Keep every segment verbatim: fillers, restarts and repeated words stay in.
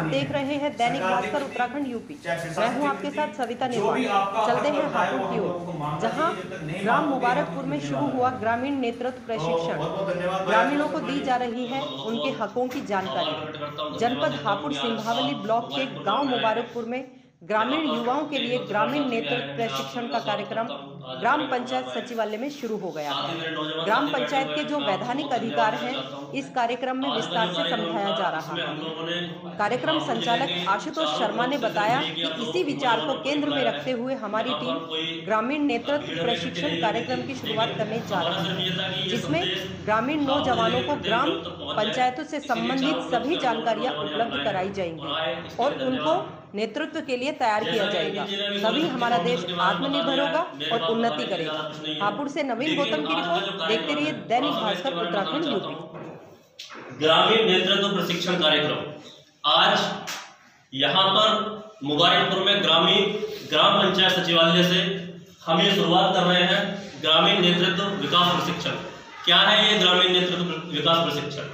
देख रहे हैं दैनिक भास्कर उत्तराखंड यूपी। मैं हूं आपके साथ सविता निर्वाण। चलते हैं हापुड़ की ओर, जहां ग्राम मुबारकपुर में शुरू हुआ ग्रामीण नेतृत्व प्रशिक्षण। ग्रामीणों को दी जा रही है उनके हकों की जानकारी। जनपद हापुड़ सिंभावली ब्लॉक के गांव मुबारकपुर में ग्रामीण युवाओं के लिए ग्रामीण नेतृत्व प्रशिक्षण का कार्यक्रम ग्राम पंचायत सचिवालय में शुरू हो गया है। ग्राम पंचायत के जो वैधानिक अधिकार हैं, इस कार्यक्रम में विस्तार से समझाया जा रहा है। कार्यक्रम संचालक आशुतोष शर्मा ने बताया कि इसी विचार को केंद्र में रखते हुए हमारी टीम ग्रामीण नेतृत्व प्रशिक्षण कार्यक्रम की शुरुआत करने जा रही है, जिसमें ग्रामीण नौजवानों को ग्राम पंचायतों से संबंधित सभी जानकारियां उपलब्ध कराई जाएंगी और उनको नेतृत्व के लिए तैयार किया जाएगा। तभी हमारा देश आत्मनिर्भर होगा और उन्नति करेगा। हापुड़ से नवीन गौतम की रिपोर्ट। देखते रहिए दैनिक भास्कर उत्तराखंड यूपी। ग्रामीण नेतृत्व प्रशिक्षण कार्यक्रम आज यहाँ पर मुबारकपुर में ग्रामीण ग्राम पंचायत सचिवालय से हम ये शुरुआत कर रहे हैं। ग्रामीण नेतृत्व विकास प्रशिक्षण क्या है? ये ग्रामीण नेतृत्व विकास प्रशिक्षण,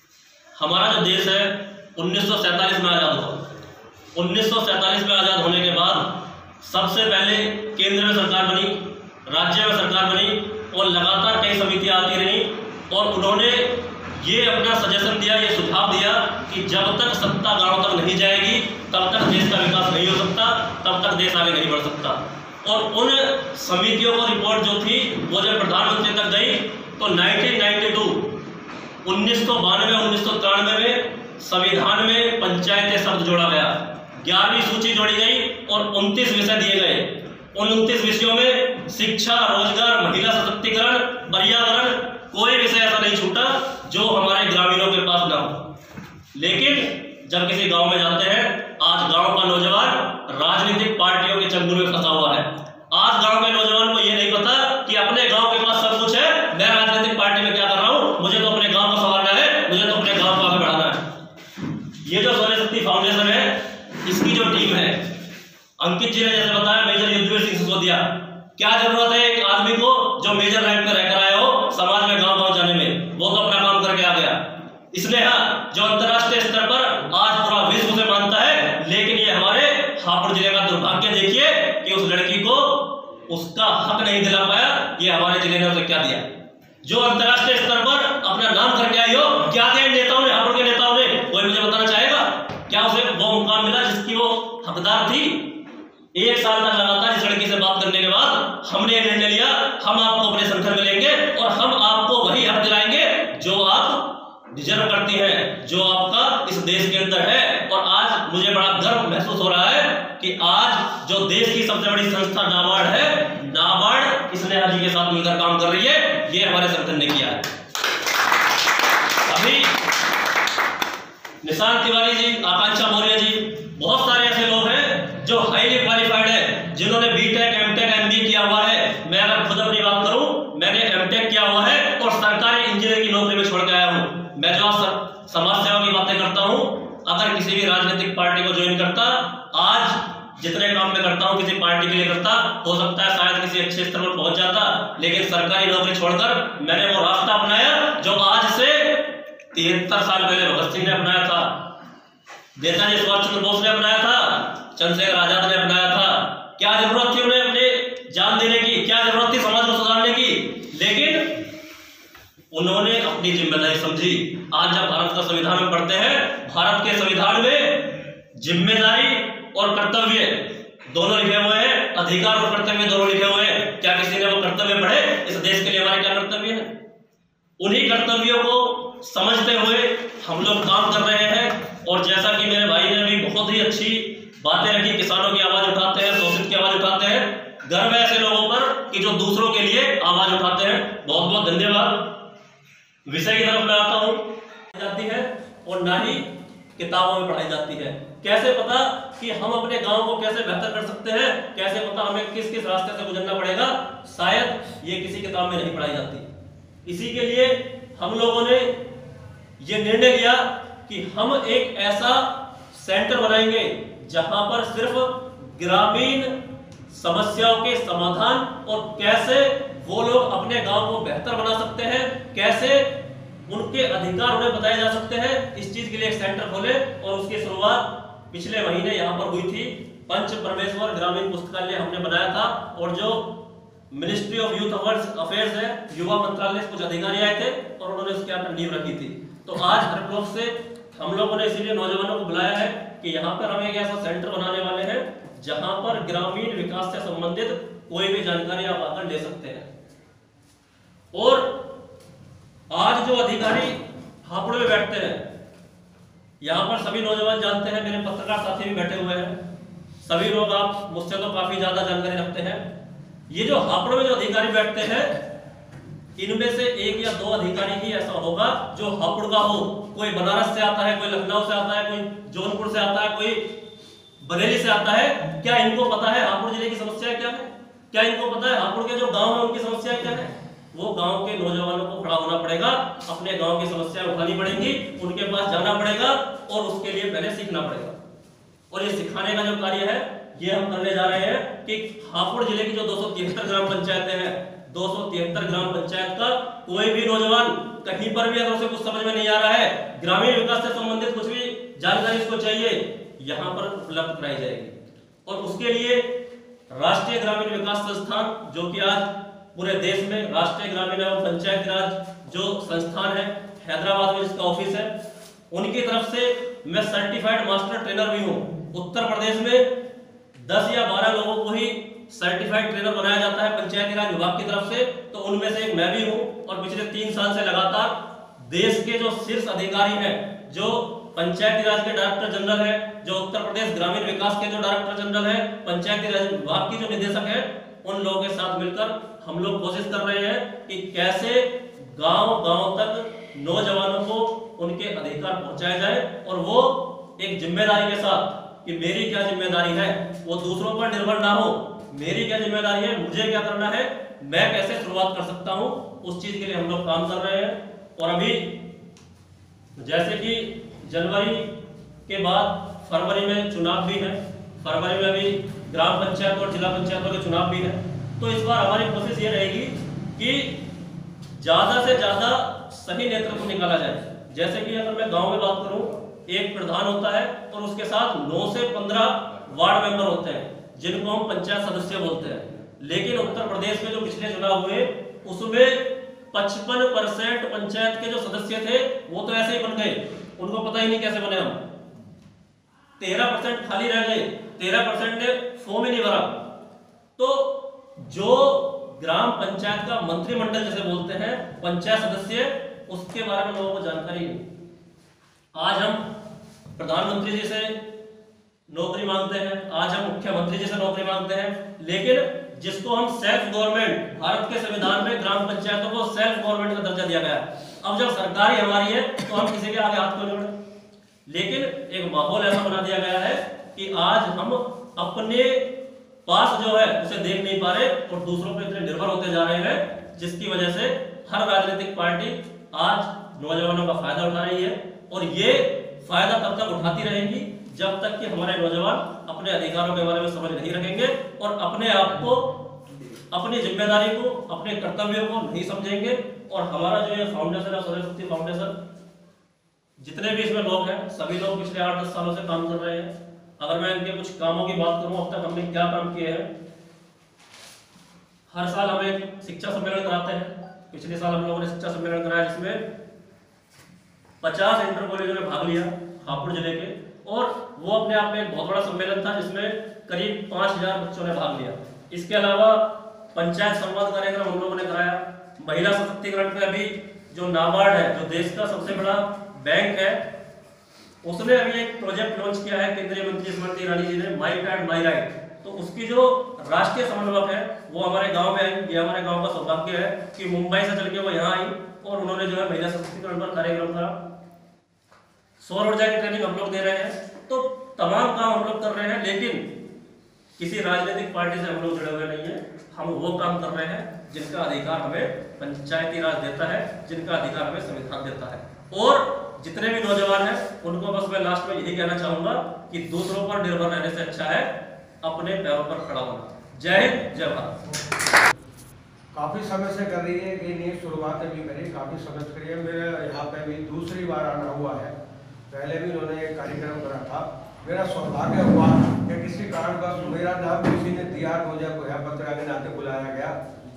हमारा जो देश है उन्नीस सौ सैतालीस में आजाद हुआ। उन्नीस सौ सैतालीस में आजाद होने के बाद सबसे पहले केंद्र में सरकार बनी, राज्य में सरकार बनी और लगातार कई समितियां आती रहीं और उन्होंने ये अपना सजेशन दिया, ये सुझाव दिया कि जब तक सत्ता गांव तक नहीं जाएगी तब तक देश का विकास नहीं हो सकता, तब तक देश आगे नहीं बढ़ सकता। और उन समितियों को रिपोर्ट जो थी वो जब प्रधानमंत्री तक गई तो उन्नीस सौ बानवे उन्नीस सौ बानवे उन्नीस सौ तिरानवे में संविधान में पंचायतें शब्द जोड़ा गया, ग्यारहवीं सूची जोड़ी गई और उनतीस विषय दिए गए। उन उनतीस विषयों में शिक्षा, रोजगार, महिला सशक्तिकरण, पर्यावरण, कोई विषय ऐसा नहीं छूटा जो हमारे ग्रामीणों के पास ना हो। लेकिन जब किसी गांव में जाते हैं, आज गांव का नौजवान राजनीतिक पार्टियों के चंगुल में फंसा हुआ है। आज गांव के नौजवान को यह नहीं पता कि अपने गांव के पास सब कुछ है, मैं राजनीतिक पार्टी में क्या कर रहा हूं, मुझे तो अपने गांव को संभालना है, मुझे तो अपने गांव को आगे बढ़ाना है। ये जो सोने शक्ति फाउंडेशन है, इसकी जो टीम है, अंकित जी ने जैसे बताया मेजर युद्धवीर सिंह सिसोदिया, क्या जरूरत है एक आदमी को जो मेजर रैंक में रहकर आया हो समाज में गांव गांव जाने में, वो तो अपना काम करके आ गया। इसलिए हाँ, जो अंतर्राष्ट्रीय स्तर पर आज पूरा विश्व से मानता है, लेकिन ये हमारे हापुड़ जिले का दुर्भाग्य देखिए कि उस लड़की को उसका हक नहीं दिला पाया। ये हमारे जिले ने उसे क्या दिया? जो अंतर्राष्ट्रीय स्तर पर अपना नाम करके आई हो, क्या दिया नेताओं ने, हापुड़ के नेताओं ने? कोई मुझे बताना चाहेगा? क्या उसे वो मुकाम मिला जिसकी वो हकदार थी? एक साल तक लगातार इस लड़की से बात करने के बाद हमने ये निर्णय लिया, हम आपको अपने संगठन में लेंगे और हम आपको वही हक दिलाएंगे जो आप डिजर्व करती हैं, जो आपका इस देश के अंदर है। और आज मुझे बड़ा गर्व महसूस हो रहा है कि आज जो देश की सबसे बड़ी संस्था नाबार्ड है, नाबार्ड इस नेहा जी के साथ मिलकर काम कर रही है। ये हमारे संगठन ने किया है। अभी निशांत तिवारी जी, आकांक्षा मौर्य जी, बहुत सारे ऐसे लोग हैं जो हाईली क्वालिफाइड है, जिन्होंने बीटेक, एमटेक, एमबीए किया हुआ है। मैं अगर खुद अपनी बात करूं, मैंने एमटेक किया हुआ है और सरकारी इंजीनियर की नौकरी में छोड़ के आया हूं। मैं जो समाज सेवा की बातें करता हूं, अगर किसी भी राजनीतिक पार्टी को ज्वाइन करता, आज जितने काम मैं करता हूं किसी पार्टी के लिए करता, हो सकता है शायद किसी अच्छे स्तर पर पहुंच जाता, लेकिन सरकारी नौकरी छोड़कर मैंने वो रास्ता अपनाया जो आज से तिहत्तर साल पहले भगत सिंह ने अपनाया था, नेताजी सुभाष चंद्र बोस ने अपनाया था, चंद्रशेखर आजाद ने अपनाया था। क्या जरूरत थी उन्हें अपने जान देने की? क्या जरूरत थी समाज को सुधारने की? लेकिन उन्होंने अपनी जिम्मेदारी समझी। आज जब भारत का संविधान में पढ़ते हैं, भारत के संविधान में जिम्मेदारी और कर्तव्य दोनों लिखे हुए हैं, अधिकार और कर्तव्य दोनों लिखे हुए हैं। क्या किसी ने वो कर्तव्य पढ़े? इस देश के लिए हमारे क्या कर्तव्य है? उन्हीं कर्तव्यों को समझते हुए हम लोग काम कर रहे हैं। और जैसा कि मेरे भाई ने भी बहुत ही अच्छी बातें रखी, किसानों की आवाज उठाते हैं, शोषित की आवाज उठाते हैं। गर्व है ऐसे लोगों पर कि जो दूसरों के लिए आवाज उठाते हैं। बहुत बहुत धन्यवाद। विषय की तरफ मैं आता हूँ, जाती है और ना ही किताबों में पढ़ाई जाती है। कैसे पता कि हम अपने गांव को कैसे बेहतर कर सकते हैं? कैसे पता हमें किस किस रास्ते से गुजरना पड़ेगा? शायद ये किसी किताब में नहीं पढ़ाई जाती। इसी के लिए हम लोगों ने ये निर्णय लिया कि हम एक ऐसा सेंटर बनाएंगे जहां पर सिर्फ ग्रामीण समस्याओं के समाधान और कैसे वो लोग अपने गांव को बेहतर बना सकते हैं, कैसे उनके अधिकार उन्हें बताए जा सकते हैं, इस चीज के लिए एक सेंटर खोले और उसकी शुरुआत पिछले महीने यहाँ पर हुई थी। पंच परमेश्वर ग्रामीण पुस्तकालय हमने बनाया था और जो मिनिस्ट्री ऑफ यूथ अफेयर्स है, युवा मंत्रालय से कुछ अधिकारी आए थे और उन्होंने उसके अंदर नींव रखी थी। तो आज हर ब्लॉक से हम लोगों ने इसीलिए नौजवानों को बुलाया है कि यहाँ पर हम एक ऐसा सेंटर बनाने वाले हैं जहां पर ग्रामीण विकास से संबंधित कोई भी जानकारी आप आकर ले सकते हैं। और आज जो अधिकारी हापुड़ में बैठते हैं, यहाँ पर सभी नौजवान जानते हैं, मेरे पत्रकार साथी भी बैठे हुए हैं, सभी लोग आप मुझसे तो काफी ज्यादा जानकारी रखते हैं। ये जो हापुड़ में जो अधिकारी बैठते हैं, इनमें से एक या दो अधिकारी ही ऐसा होगा जो हापुड़ का हो। कोई बनारस से आता है, कोई लखनऊ से आता है, कोई जौनपुर से आता है, कोई बरेली से आता है। क्या इनको पता है हापुड़ जिले की समस्या क्या है? क्या इनको पता है हापुड़ के जो गांव है उनकी समस्या क्या है? वो गांव के नौजवानों को खड़ा होना पड़ेगा, अपने गांव की समस्याएं उठानी पड़ेंगी, उनके पास जाना पड़ेगा और उसके लिए पहले सीखना पड़ेगा। और ये सिखाने का जो कार्य है ये हम करने जा रहे हैं कि हापुड़ जिले की जो दो सौ तिहत्तर ग्राम पंचायतें हैं, दो सौ तिहत्तर ग्राम पंचायत का कोई भी नौजवान कहीं पर भी अगर उसे कुछ समझ में नहीं आ रहा है, ग्रामीण विकास से संबंधित कुछ भी जानकारी उसको चाहिए, यहाँ पर उपलब्ध कराई जाएगी। और उसके लिए राष्ट्रीय ग्रामीण विकास संस्थान, जो कि आज पूरे देश में राष्ट्रीय ग्रामीण एवं पंचायत राज जो संस्थान है, हैदराबाद में जिसका ऑफिस है, उनकी तरफ से मैं सर्टिफाइड मास्टर ट्रेनर भी हूँ। उत्तर प्रदेश में दस या बारह लोगों को ही सर्टिफाइड ट्रेनर बनाया जाता है पंचायती राज विभाग की तरफ से, तो उनमें से एक मैं भी हूँ। और पिछले तीन साल से लगातार देश के जो शीर्ष अधिकारी हैं, जो पंचायती राज के डायरेक्टर जनरल है, जो उत्तर प्रदेश ग्रामीण विकास के जो डायरेक्टर जनरल है, पंचायती राज विभाग की जो निदेशक है, उन लोगों के साथ मिलकर हम लोग कोशिश कर रहे हैं कि कैसे गांव गांव तक नौजवानों को उनके अधिकार पहुंचाए जाए और वो एक जिम्मेदारी के साथ कि मेरी क्या जिम्मेदारी है, वो दूसरों पर निर्भर ना हो। मेरी क्या जिम्मेदारी है, मुझे क्या करना है, मैं कैसे शुरुआत कर सकता हूं, उस चीज के लिए हम लोग काम कर रहे हैं। और अभी जैसे कि जनवरी के बाद फरवरी में चुनाव भी है, फरवरी में अभी ग्राम पंचायत और जिला पंचायतों के चुनाव भी है, तो इस बार हमारी कोशिश ये रहेगी कि ज्यादा से ज्यादा सही नेतृत्व निकाला जाए। जैसे कि अगर मैं गांव में बात करूं, एक प्रधान होता है और उसके साथ नौ से पंद्रह वार्ड मेंबर होते हैं, जिनको हम पंचायत सदस्य बोलते हैं। लेकिन उत्तर प्रदेश में जो पिछले चुनाव हुए, उसमें पचपन परसेंट पंचायत के जो सदस्य थे वो तो ऐसे ही बन गए, उनको पता ही नहीं कैसे बने हम। तेरह परसेंट खाली रह गए, तेरह परसेंट ने फॉर्म ही नहीं भरा। तो जो ग्राम पंचायत का मंत्रिमंडल जिसे बोलते हैं, पंचायत सदस्य, उसके बारे में लोगों को जानकारी नहीं। आज हम प्रधानमंत्री जी से नौकरी मांगते हैं, आज हम मुख्यमंत्री जी से नौकरी मांगते हैं, लेकिन जिसको हम सेल्फ गवर्नमेंट, भारत के संविधान में ग्राम पंचायतों को सेल्फ गवर्नमेंट का दर्जा दिया गया है। अब जब सरकार ही हमारी है तो हम किसी के आगे हाथ क्यों जोड़ें? लेकिन एक माहौल ऐसा बना दिया गया है कि आज हम अपने पास जो है उसे देख नहीं पा रहे और दूसरों पर इतने निर्भर होते जा रहे हैं, जिसकी वजह से हर राजनीतिक पार्टी आज नौजवानों का फायदा उठा रही है। और ये फायदा तब तक उठाती रहेगी जब तक कि हमारे नौजवान अपने अधिकारों के बारे में समझ नहीं रखेंगे और अपने आप को, अपनी जिम्मेदारी को, अपने कर्तव्यों को नहीं समझेंगे। और हमारा जो ये फाउंडेशन है, स्वदेश शक्ति फाउंडेशन, जितने भी इसमें लोग हैं, सभी लोग पिछले आठ दस सालों से काम कर रहे हैं। अगर मैं इनके कुछ कामों की बात करूं, अब तक हमने क्या काम किए हैं। हर साल हम एक शिक्षा सम्मेलन कराते हैं। पिछले साल हम लोगों ने शिक्षा सम्मेलन कराया जिसमें पचास इंटर कॉलेजों ने भाग लिया हापुड़ जिले के, और वो अपने आप में एक बहुत बड़ा सम्मेलन था जिसमें करीब पांच हजार बच्चों ने भाग लिया। इसके अलावा पंचायत संवाद कार्यक्रम हम लोगों ने कराया। महिला सशक्तिकरण पे अभी जो नाबार्ड है, जो देश का सबसे बड़ा बैंक है, उसने अभी एक प्रोजेक्ट लॉन्च किया है केंद्रीय मंत्री स्मृति ईरानी जी ने, माई कार्ड माई राइट। तो उसकी जो राष्ट्रीय समन्वयक है वो हमारे गांव में आई। ये हमारे गांव का सौभाग्य है कि मुंबई से चल के वो यहाँ आई और उन्होंने जो है महिला सशक्तिकरण पर कार्यक्रम करा। सौर ऊर्जा की ट्रेनिंग हम लोग दे रहे हैं। तो तमाम काम हम लोग कर रहे हैं, लेकिन किसी राजनीतिक पार्टी से हम लोग जुड़े हुए नहीं है। हम वो काम कर रहे हैं जिनका अधिकार हमें पंचायती राज देता है, जिनका अधिकार हमें संविधान देता है। और जितने भी नौजवान हैं उनको बस मैं लास्ट में यही कहना चाहूंगा कि दूसरों पर निर्भर रहने से अच्छा है अपने पैरों पर खड़ा होना। जय हिंद, जय भारत। काफी समय से कर रही है कि नहीं, शुरुआत अभी करी, काफी समय से करी है। मेरा यहाँ पे भी दूसरी बार आना हुआ है पहले भी उन्होंने एक कार्यक्रम करा था। मेरा सौभाग्य हुआ कि किसी कारणवश मेरा नाम किसी ने दिया, मुझे पत्र के नाते बुलाया गया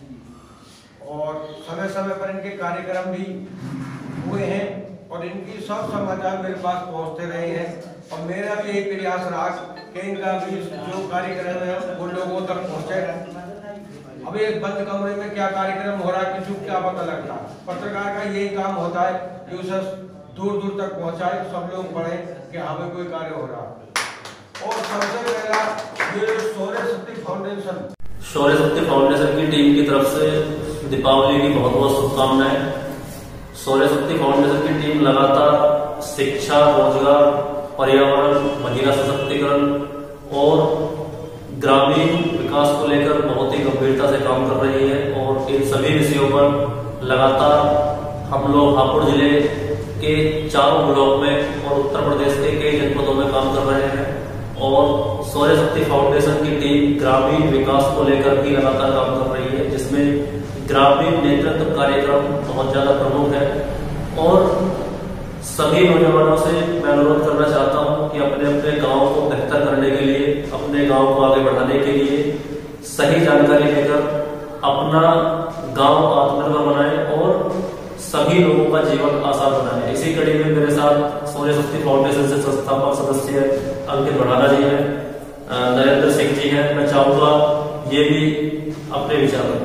और समय समय पर इनके कार्यक्रम भी हुए हैं और इनकी सब समाचार मेरे पास पहुंचते रहे हैं और मेरा भी यही प्रयास रहा कि इनका भी जो कार्यक्रम है वो लोगों तक पहुंचे। अब एक बंद कमरे में क्या कार्यक्रम हो रहा है किसी को क्या पता लगता। पत्रकार का यही काम होता है कि उसे दूर दूर तक पहुंचाए, सब लोग पढ़े कि हमें कोई कार्य हो रहा। और सबसे पहला ये शौर्य शक्ति फाउंडेशन शौर्य शक्ति फाउंडेशन की टीम की तरफ से दीपावली की बहुत बहुत शुभकामनाएं। शौर्य शक्ति फाउंडेशन की टीम लगातार शिक्षा, रोजगार, पर्यावरण, महिला सशक्तिकरण और ग्रामीण विकास को लेकर बहुत ही गंभीरता से काम कर रही है और इन सभी विषयों पर लगातार हम लोग हापुड़ जिले के चारों ब्लॉक में और उत्तर प्रदेश के कई जनपदों में काम कर रहे हैं और शौर्य शक्ति फाउंडेशन की टीम ग्रामीण विकास को लेकर भी लगातार काम कर रही है, जिसमें ग्रामीण नेतृत्व कार्यक्रम बहुत ज्यादा प्रमुख है। और सभी नौजवानों से मैं अनुरोध करना चाहता हूं कि अपने अपने गांव को बेहतर करने के लिए, अपने गांव को आगे बढ़ाने के लिए सही जानकारी लेकर अपना गांव आत्मनिर्भर बनाएं और सभी लोगों का जीवन आसान बनाएं। इसी कड़ी में मेरे साथ शौर्य शक्ति फाउंडेशन से संस्थापक सदस्य अंकित बढ़ाना जी है, नरेंद्र सिंह जी हैं। मैं चाहूंगा ये भी अपने विचार रखें।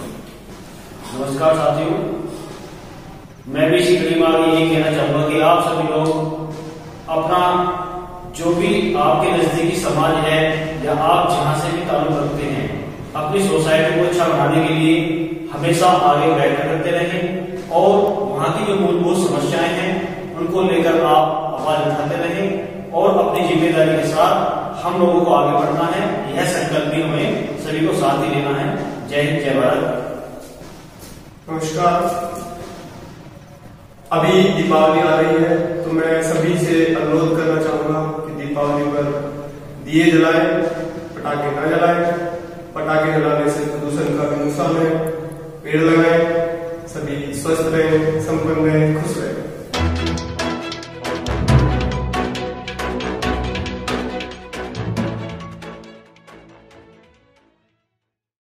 नमस्कार साथियों, मैं भी इसी कड़ी में यही कहना चाहूंगा कि आप सभी लोग अपना जो भी आपके नजदीकी समाज है या आप जहां से भी ताल्लुक रखते हैं, अपनी सोसाइटी को अच्छा बनाने के लिए हमेशा आगे बैठक करते रहें और वहां की जो मूलभूत समस्याएं हैं उनको लेकर आप आवाज उठाते रहें और अपनी जिम्मेदारी के साथ हम लोगों को आगे बढ़ना है। यह संकल्प भी हमें सभी को साथ ही लेना है। जय हिंद, जय भारत। नमस्कार। अभी दीपावली आ रही है तो मैं सभी से अनुरोध करना चाहूंगा कि दीपावली पर दिए जलाएं, पटाखे न जलाएं। पटाखे जलाने से प्रदूषण का भी नुकसान है। पेड़ लगाएं। सभी स्वस्थ रहें, संपन्न रहें, खुश रहें।